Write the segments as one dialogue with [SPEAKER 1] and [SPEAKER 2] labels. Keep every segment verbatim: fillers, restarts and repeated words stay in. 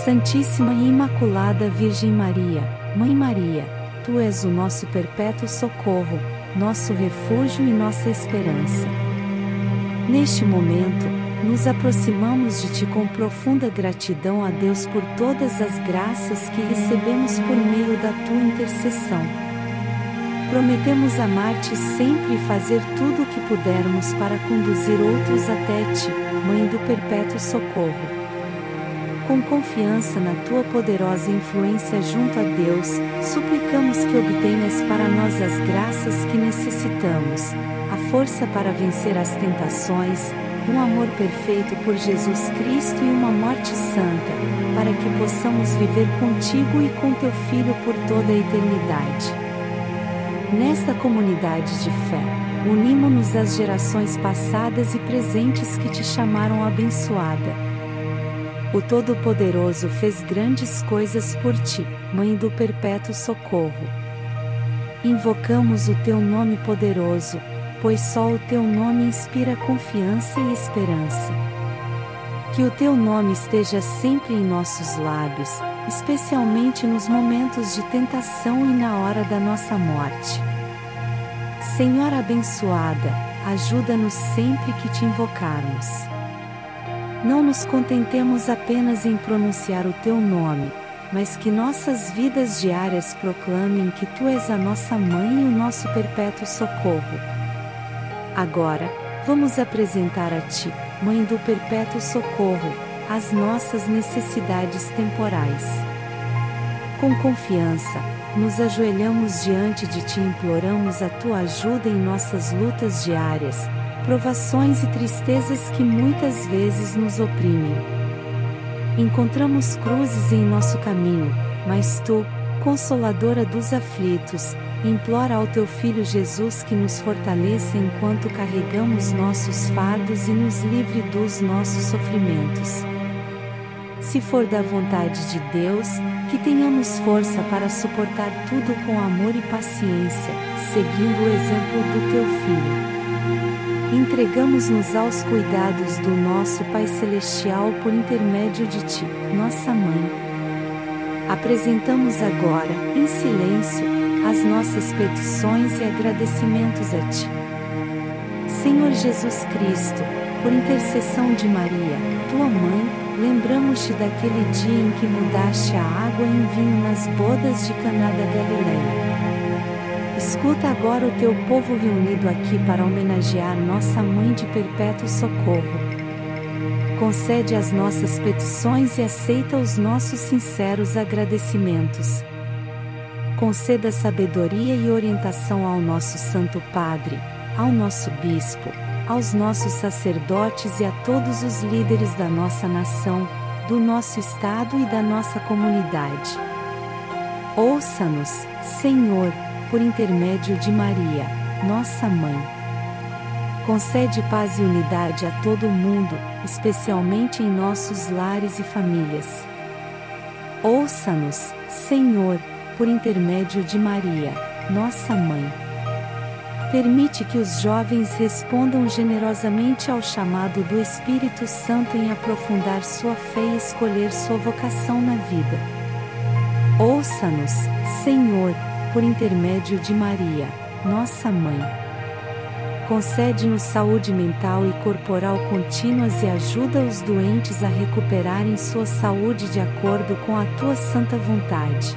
[SPEAKER 1] Santíssima e Imaculada Virgem Maria, Mãe Maria, Tu és o nosso perpétuo socorro, nosso refúgio e nossa esperança. Neste momento, nos aproximamos de Ti com profunda gratidão a Deus por todas as graças que recebemos por meio da Tua intercessão. Prometemos amar-Te sempre e fazer tudo o que pudermos para conduzir outros até Ti, Mãe do Perpétuo Socorro. Com confiança na Tua poderosa influência junto a Deus, suplicamos que obtenhas para nós as graças que necessitamos, a força para vencer as tentações, um amor perfeito por Jesus Cristo e uma morte santa, para que possamos viver contigo e com Teu Filho por toda a eternidade. Nesta comunidade de fé, unimo-nos às gerações passadas e presentes que Te chamaram abençoada. O Todo-Poderoso fez grandes coisas por Ti, Mãe do Perpétuo Socorro. Invocamos o Teu nome poderoso, pois só o Teu nome inspira confiança e esperança. Que o Teu nome esteja sempre em nossos lábios, especialmente nos momentos de tentação e na hora da nossa morte. Senhora abençoada, ajuda-nos sempre que Te invocarmos. Não nos contentemos apenas em pronunciar o Teu nome, mas que nossas vidas diárias proclamem que Tu és a nossa Mãe e o nosso perpétuo socorro. Agora, vamos apresentar a Ti, Mãe do Perpétuo Socorro, as nossas necessidades temporais. Com confiança, nos ajoelhamos diante de Ti e imploramos a Tua ajuda em nossas lutas diárias, provações e tristezas que muitas vezes nos oprimem. Encontramos cruzes em nosso caminho, mas Tu, Consoladora dos aflitos, implora ao Teu Filho Jesus que nos fortaleça enquanto carregamos nossos fardos e nos livre dos nossos sofrimentos. Se for da vontade de Deus, que tenhamos força para suportar tudo com amor e paciência, seguindo o exemplo do Teu Filho. Entregamos-nos aos cuidados do nosso Pai Celestial por intermédio de Ti, nossa Mãe. Apresentamos agora, em silêncio, as nossas petições e agradecimentos a Ti. Senhor Jesus Cristo, por intercessão de Maria, Tua Mãe, lembramos-te daquele dia em que mudaste a água em vinho nas bodas de Caná da Galileia. Escuta agora o Teu povo reunido aqui para homenagear nossa Mãe de Perpétuo Socorro. Concede as nossas petições e aceita os nossos sinceros agradecimentos. Conceda sabedoria e orientação ao nosso Santo Padre, ao nosso Bispo, aos nossos sacerdotes e a todos os líderes da nossa nação, do nosso Estado e da nossa comunidade. Ouça-nos, Senhor, por intermédio de Maria, nossa Mãe. Concede paz e unidade a todo o mundo, especialmente em nossos lares e famílias. Ouça-nos, Senhor, por intermédio de Maria, nossa Mãe. Permite que os jovens respondam generosamente ao chamado do Espírito Santo em aprofundar sua fé e escolher sua vocação na vida. Ouça-nos, Senhor, por intermédio de Maria, nossa Mãe. Concede-nos saúde mental e corporal contínuas e ajuda os doentes a recuperarem sua saúde de acordo com a Tua santa vontade.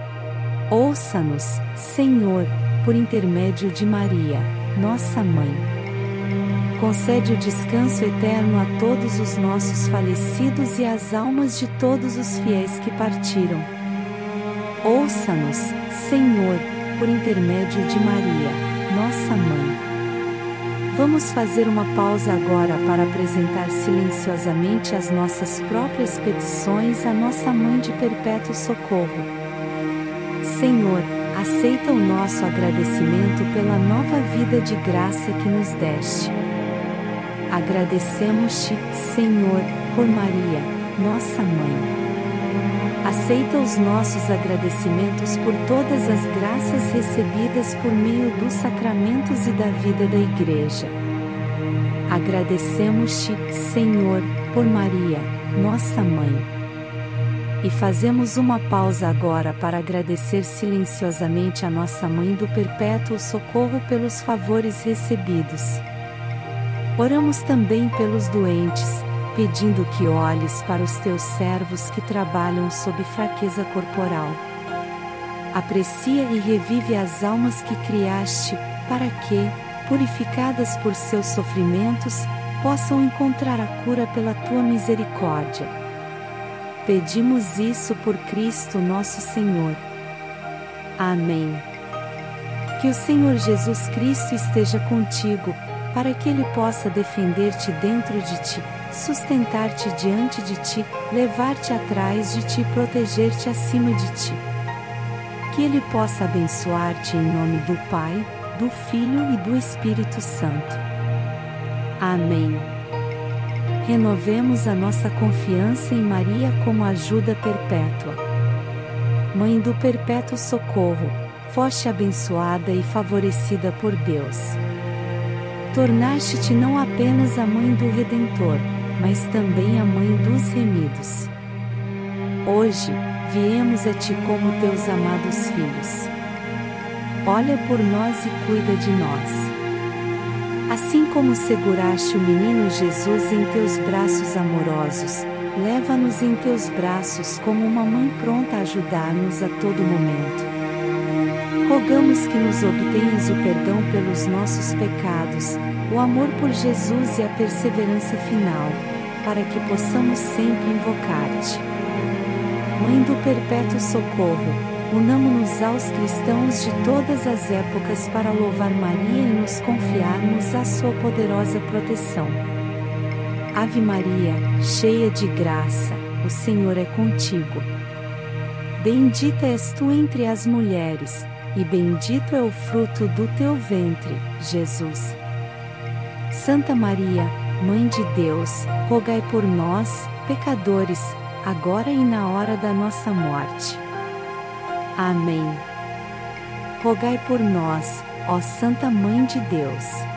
[SPEAKER 1] Ouça-nos, Senhor, por intermédio de Maria, nossa Mãe. Concede o descanso eterno a todos os nossos falecidos e às almas de todos os fiéis que partiram. Ouça-nos, Senhor, por intermédio de Maria, nossa Mãe. Vamos fazer uma pausa agora para apresentar silenciosamente as nossas próprias petições à nossa Mãe de Perpétuo Socorro. Senhor, aceita o nosso agradecimento pela nova vida de graça que nos deste. Agradecemos-te, Senhor, por Maria, nossa Mãe. Aceita os nossos agradecimentos por todas as graças recebidas por meio dos sacramentos e da vida da Igreja. Agradecemos-te, Senhor, por Maria, nossa Mãe. E fazemos uma pausa agora para agradecer silenciosamente a nossa Mãe do Perpétuo Socorro pelos favores recebidos. Oramos também pelos doentes, pedindo que olhes para os teus servos que trabalham sob fraqueza corporal. Aprecia e revive as almas que criaste, para que, purificadas por seus sofrimentos, possam encontrar a cura pela tua misericórdia. Pedimos isso por Cristo nosso Senhor. Amém. Que o Senhor Jesus Cristo esteja contigo, para que Ele possa defender-te dentro de ti, sustentar-te diante de ti, levar-te atrás de ti e proteger-te acima de ti. Que Ele possa abençoar-te em nome do Pai, do Filho e do Espírito Santo. Amém. Renovemos a nossa confiança em Maria como ajuda perpétua. Mãe do Perpétuo Socorro, foste abençoada e favorecida por Deus. Tornaste-te não apenas a Mãe do Redentor, mas também a Mãe dos remidos. Hoje, viemos a Ti como Teus amados filhos. Olha por nós e cuida de nós. Assim como seguraste o menino Jesus em Teus braços amorosos, leva-nos em Teus braços como uma mãe pronta a ajudar-nos a todo momento. Rogamos que nos obtenhas o perdão pelos nossos pecados, o amor por Jesus e a perseverança final, para que possamos sempre invocar-te. Mãe do Perpétuo Socorro, unamo-nos aos cristãos de todas as épocas para louvar Maria e nos confiarmos à sua poderosa proteção. Ave Maria, cheia de graça, o Senhor é contigo. Bendita és tu entre as mulheres, e bendito é o fruto do teu ventre, Jesus. Santa Maria, Mãe de Deus, rogai por nós, pecadores, agora e na hora da nossa morte. Amém. Rogai por nós, ó Santa Mãe de Deus.